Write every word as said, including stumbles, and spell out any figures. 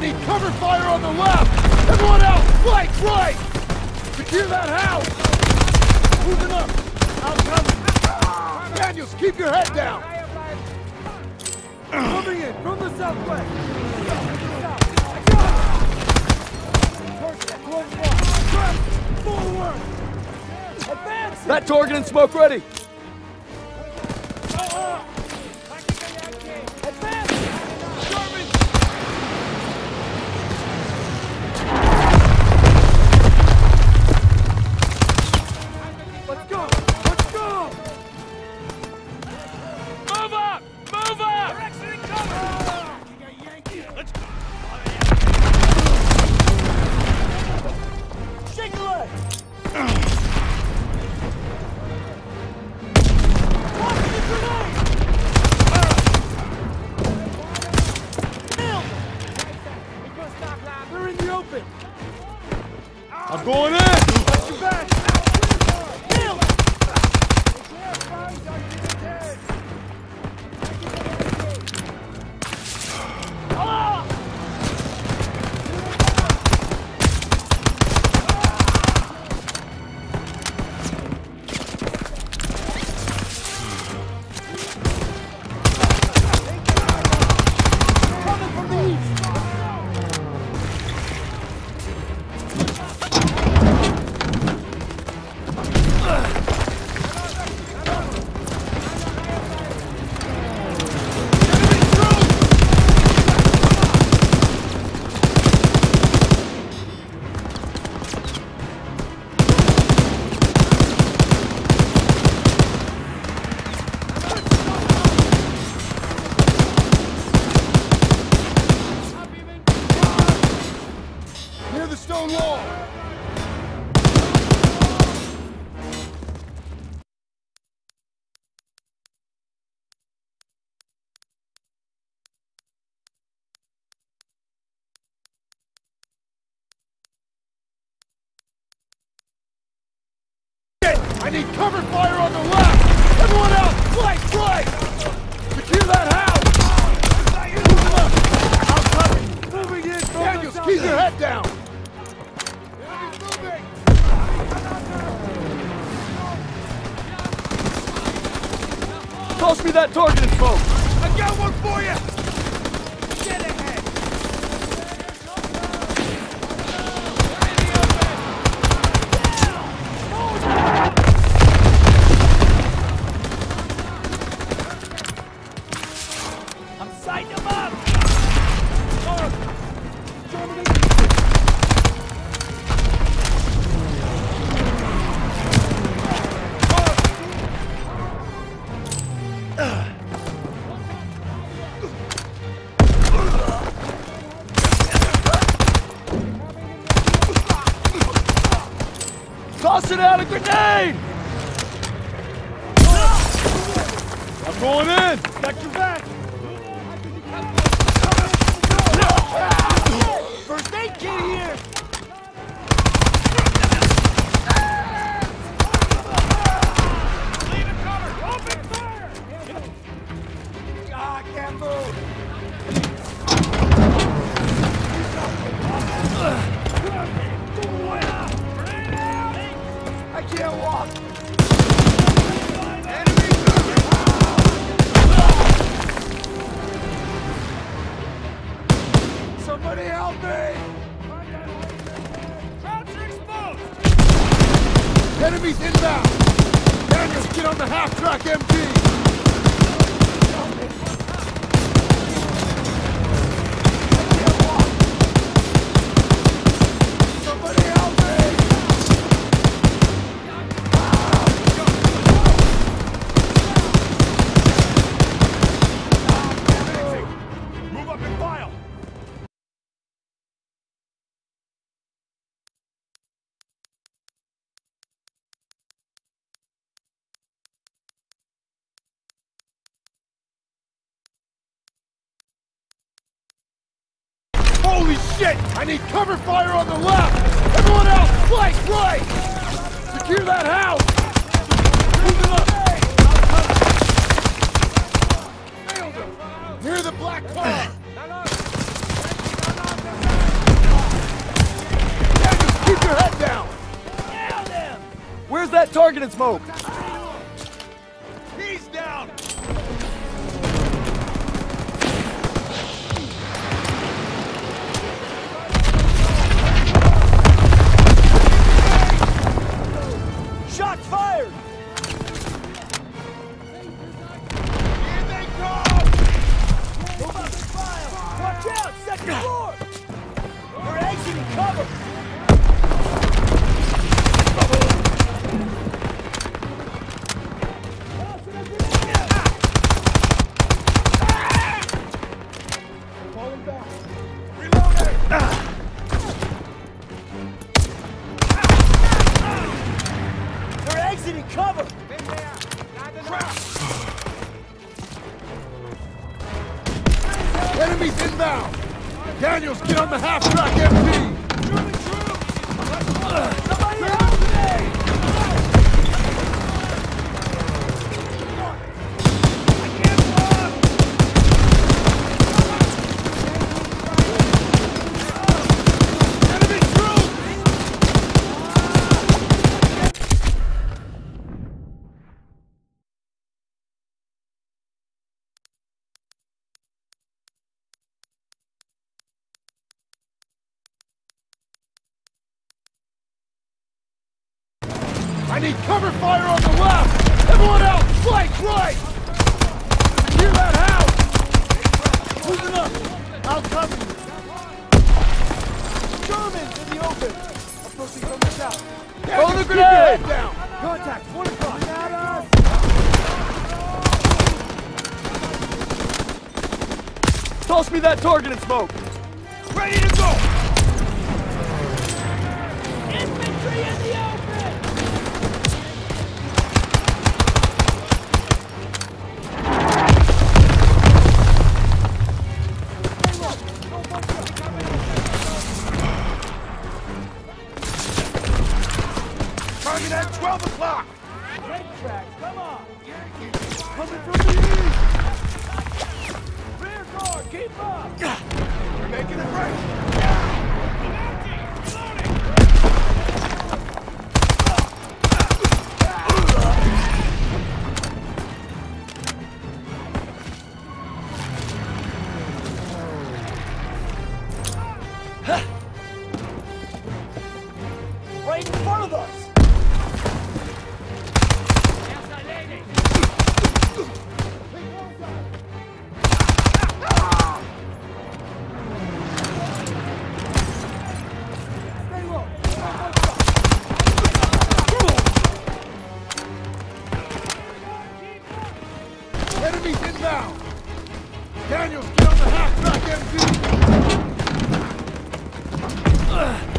need cover fire on the left! Everyone else, flank right! Secure that house! Moving up! I'm coming! Daniels, keep your head down! Coming in from the southwest! Forward! Advance! That target and smoke ready! I'm going in! Watch your back! Kill! Coming from the east! Near the stone wall! I need cover fire on the left! Everyone else, flank right! Secure that house! Move up! I'm coming! Moving in! Daniels, keep your head down! Enemy's moving! Toss me that target and smoke! I got one for you! Get ahead! I'm sighting him up! Oh. Germany! Tossing out a grenade! I'm going in! Got your back! First aid kit here! Leave it covered! Open fire! Ah, I can't move! I can't walk! Enemy somebody help me! Crowds are exposed! Enemies inbound! Daniels, get on the half-track M G! Somebody help me! Move up and file! Holy shit! I need cover fire on the left! Everyone else, flank right! Secure that house! Moving up! Nailed him! Near the black car! that target and smoke! He's down! Shots fired! Here they come! Move up the file! Watch out! Second floor! They're exiting cover! Falling back. Reloading! They're exiting cover! Enemies inbound! Daniels, get on the half-track M P! Somebody help me! I can't run! Enemy troops! I need cover fire on the left! Everyone else, flank right! Secure that house! Moving up! I'll cover you! Germans in the open! Approaching from the south. Throw the the grenade! grenade! Down! Contact, one o'clock! Toss me that target and smoke! Ready to go! Infantry in the open! Target at twelve o'clock! Red track, come on! Coming from the east! Rear guard, keep up! We're making it right! Right in front of us! Enemies inbound! Daniels, get on the half-track M P!